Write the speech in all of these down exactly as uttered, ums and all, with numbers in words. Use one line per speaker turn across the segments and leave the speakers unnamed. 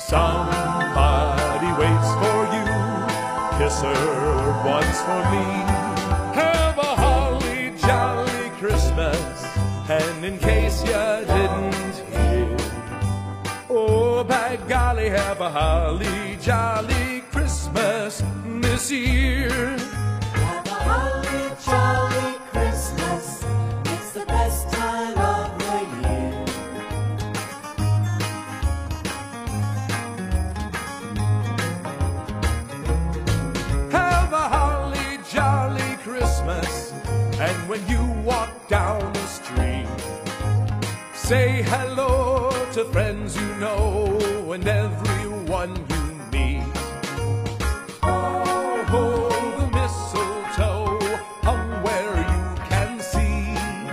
Somebody waits for you. Kiss her once for me. Have a holly jolly Christmas. And in case you didn't hear, oh, by golly, have a holly jolly Christmas this year.
Have a holly jolly Christmas. It's the best time of the year.
Have a holly jolly Christmas. And when you walk down the street, say hello to friends you know and everyone you meet. Oh, hold the mistletoe hung where you can see.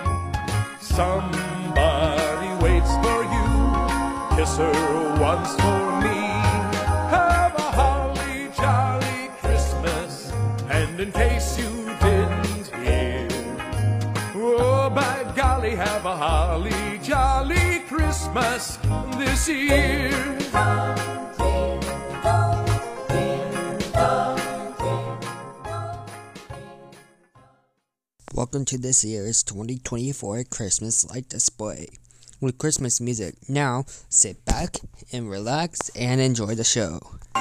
Somebody waits for you. Kiss her once for me. Have a holly jolly Christmas. And in case you didn't hear, oh, by golly, have a holly jolly Christmas this year.
Welcome to this year's twenty twenty-four Christmas light display with Christmas music. Now, sit back and relax and enjoy the show.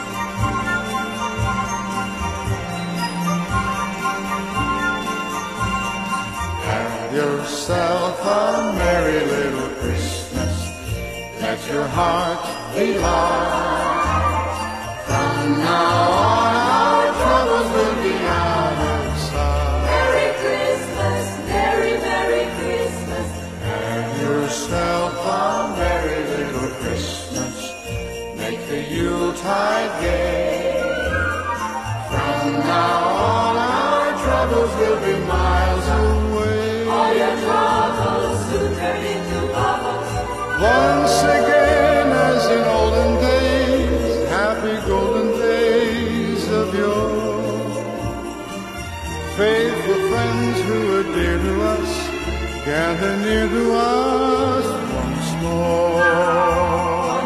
Have yourself a merry little Christmas. Let your heart be light. From now on, our troubles will be out of sight.
Merry Christmas, Merry, Merry Christmas.
Have yourself a merry little Christmas. Make the Yuletide gay. From now on, our troubles will be miles away.
All your troubles soon turn into bubbles.
Once again, as in olden days, happy golden days of yore. Faithful friends who are dear to us, gather near to us once more.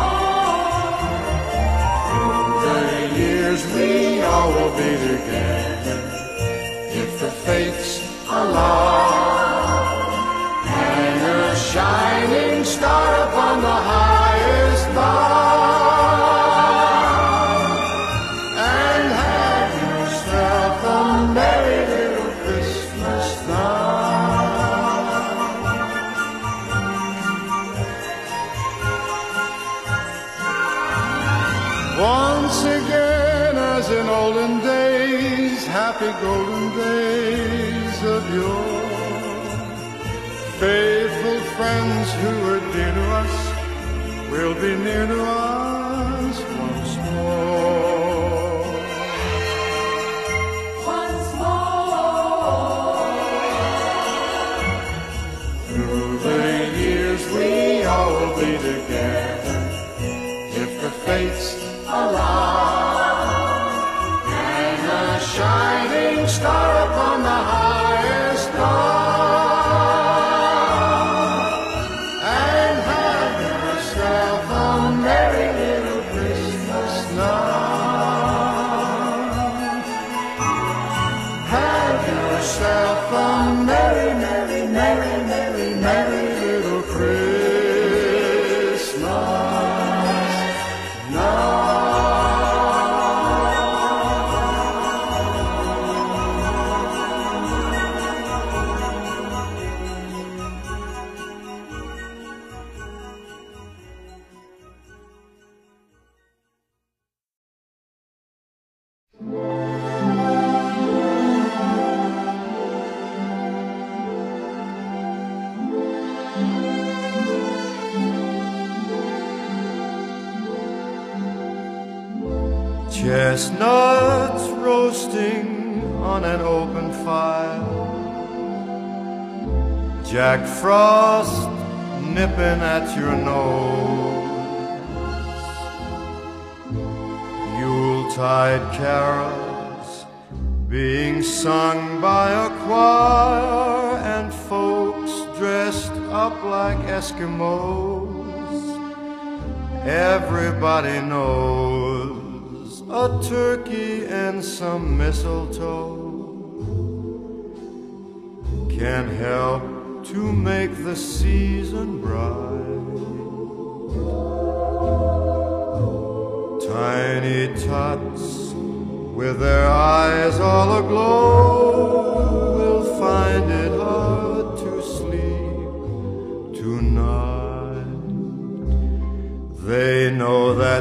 Through the years we all will be together, if the fates allow. Hang a shining star upon the highest bough, and have yourself a merry little Christmas now. Once again, as in olden days, happy golden days of yore. Faithful friends who are dear to us will be near to us once more.
Once more.
Through the years we all will be together, if the fates allow. Hang a shining star upon the highest bough. Yourself a merry, merry, merry, merry, merry little Christmas now. Chestnuts roasting on an open fire, Jack Frost nipping at your nose, Yuletide carols being sung by a choir, and folks dressed up like Eskimos. everybody knows a turkey and some mistletoe can help to make the season bright. Tiny tots with their eyes all aglow will find it hard to sleep tonight. They know that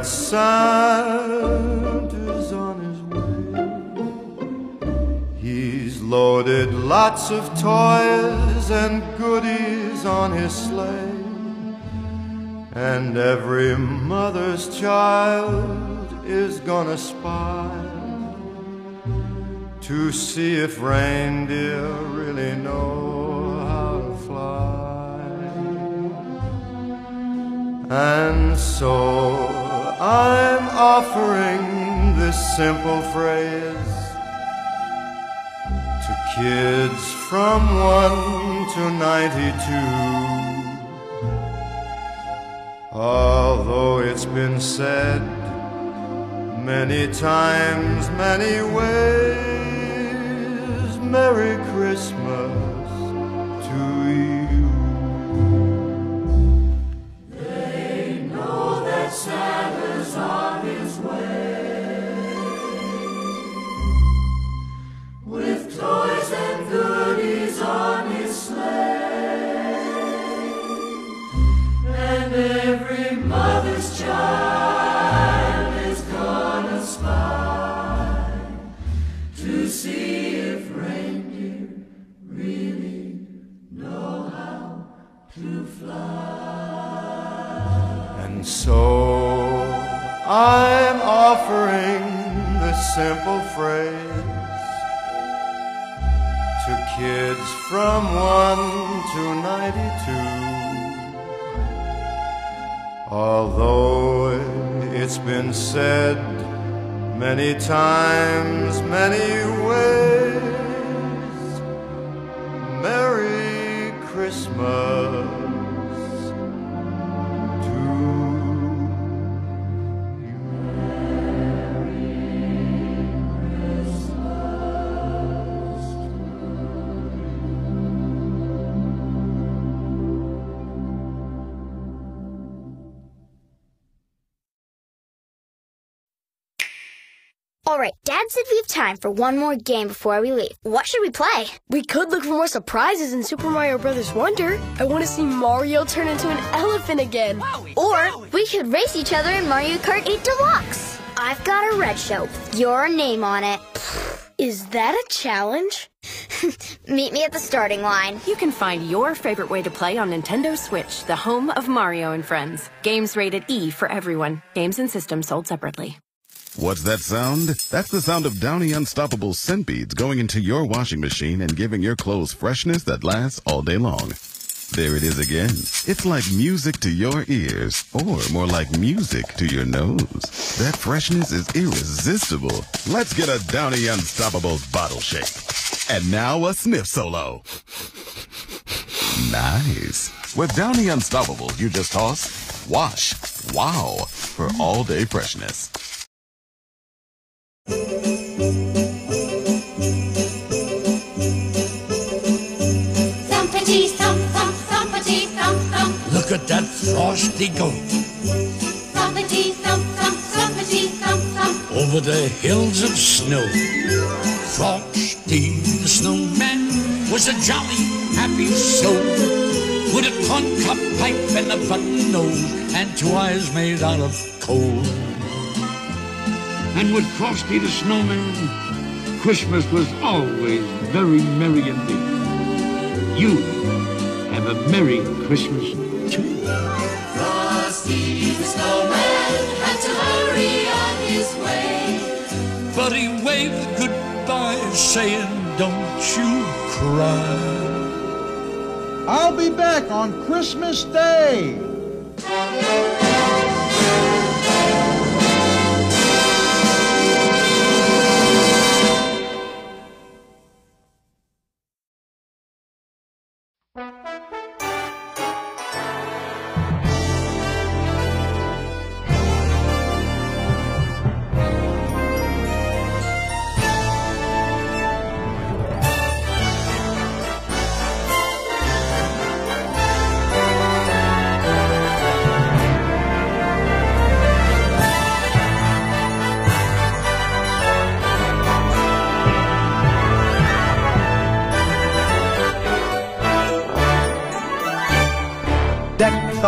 Santa's on his way. He's loaded lots of toys and goodies on his sleigh, and every mother's child is gonna spy to see if reindeer really know how to fly. And so I'm offering this simple phrase to kids from one to ninety-two. Although it's been said many times, many ways, Merry Christmas to you.
They know that Santa's on his way, with toys and goodies on his sleigh, and every mother's child is gonna spy to see if reindeer really know how to fly.
And so I'm offering this simple phrase to kids from one to ninety-two. Although it's been said many times, many ways, Merry Christmas to you.
All right, Dad said we have time for one more game before we leave. What should we play?
We could look for more surprises in Super Mario Brothers Wonder. I want to see Mario turn into an elephant again.
Or we could race each other in Mario Kart eight Deluxe. I've got a red shell with your name on it.
Is that a challenge?
Meet me at the starting line.
You can find your favorite way to play on Nintendo Switch, the home of Mario and Friends. Games rated E for everyone. Games and systems sold separately.
What's that sound? That's the sound of Downy Unstoppable scent beads going into your washing machine and giving your clothes freshness that lasts all day long. There it is again. It's like music to your ears, or more like music to your nose. That freshness is irresistible. Let's get a Downy Unstoppables bottle shake. And now a sniff solo. Nice. With Downy Unstoppables, you just toss, wash, wow, for all day freshness.
Thumpity thump thump thumpity thump thump.
Look at that frosty goat
Thumpity thump thump thumpity thump thump.
over the hills of snow. Frosty the snowman was a jolly, happy soul, with a corncob pipe and a button nose and two eyes made out of coal.
And with Frosty the Snowman, Christmas was always very merry indeed. You have a Merry Christmas too.
Frosty the Snowman had to hurry on his way,
But he waved goodbye, saying, don't you cry.
I'll be back on Christmas Day.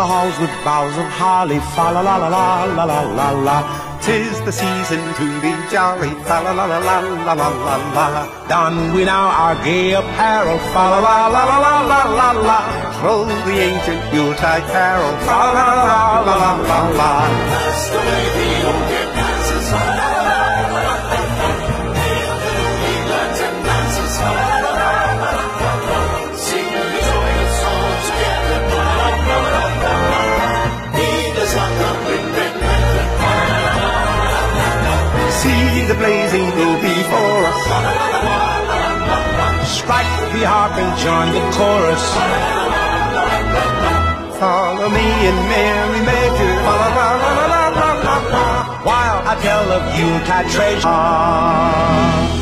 halls with boughs of holly, fa la la la la la la la la. 'Tis the season to be jolly, fa la la la la la la la la. Don we now our gay apparel, fa la la la la la la la la. Troll the ancient Yuletide carol, fa la la la la la la la. That's the way the old year passes, fa la la la la la la. Hail the Lantern dances, fa la la la la la la. Sing the joyous song together, fa la la la la la la. He does not come with red lantern, fa la la la la la. See the blazing blue before us, fa la la la la la la. Strike the harp and join the chorus, fa la la la la la la. Follow me in merry measure, fa la la la la la la la. While I tell of Yuletide treasure.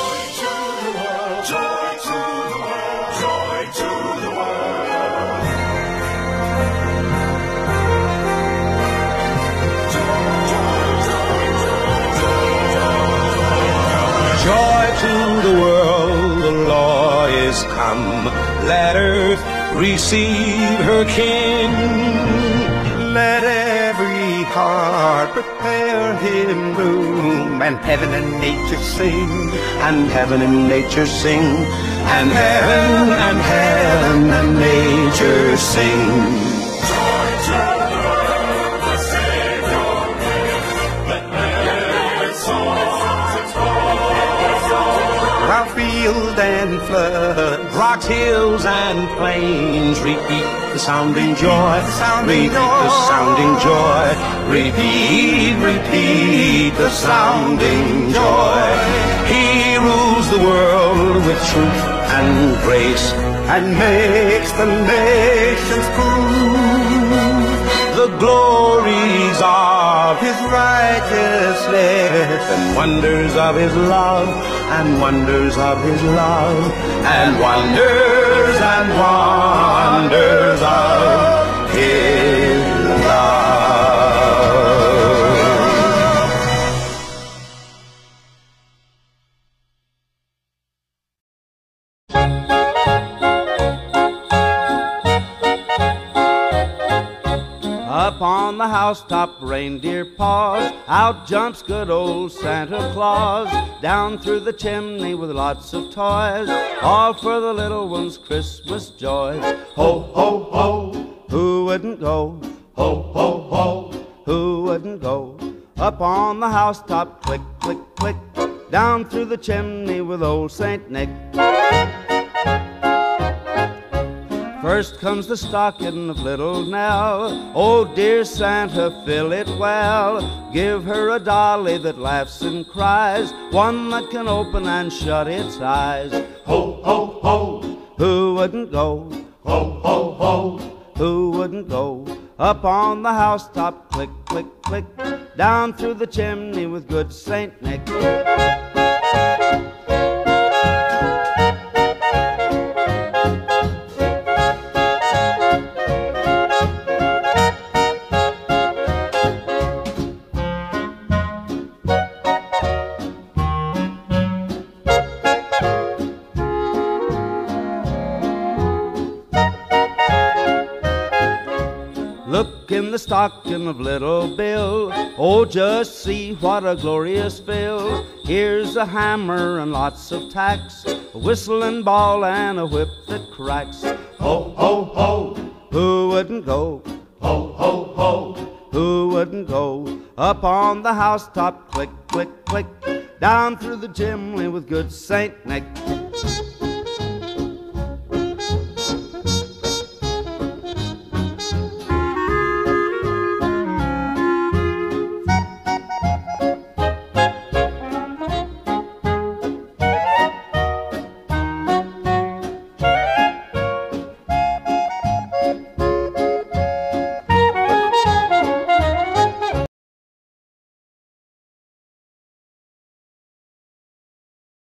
Joy to the world, the law is come. Let earth receive her King. Let every heart prepare him room, and heaven and nature sing, and heaven and nature sing, and heaven and heaven and nature sing. Joy to the world, the Savior liveth. Let merry songs explode. While field and flood, rocks, hills, and plains repeat the sounding joy, the sounding repeat joy. The sounding joy, repeat, repeat the sounding joy. He rules the world with truth and grace, and makes the nations prove the glories of his righteousness, and wonders of his love, and wonders of his love, and wonders and wonders of his love. Up on the housetop, reindeer paws, out jumps good old Santa Claus, down through the chimney with lots of toys, all for the little ones' Christmas joys. Ho, ho, ho, who wouldn't go? Ho, ho, ho, who wouldn't go? Up on the housetop, click, click, click, down through the chimney with old Saint Nick. First comes the stocking of little Nell. Oh, dear Santa, fill it well. Give her a dolly that laughs and cries, one that can open and shut its eyes. Ho, ho, ho, who wouldn't go? Ho, ho, ho, who wouldn't go? Up on the housetop, click, click, click, down through the chimney with good Saint Nick. Look in the stocking of little Bill, oh, just see what a glorious fill. Here's a hammer and lots of tacks, a whistle and ball and a whip that cracks. Ho, ho, ho, who wouldn't go? Ho, ho, ho, who wouldn't go? Up on the housetop, click, click, click, down through the chimney with good Saint Nick.